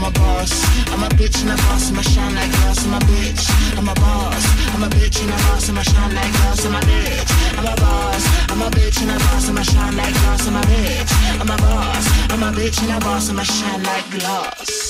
a boss. I'm a bitch and a boss, I'ma shine like glass. I'm a bitch, I'm a boss. I'm a bitch and a boss, I'ma shine like glass. I'm a bitch, I'm a boss. I'm a bitch and a boss, I'ma shine like glass. I'm a bitch, I'm a boss. I'm a bitch and a boss, I'ma shine like glass.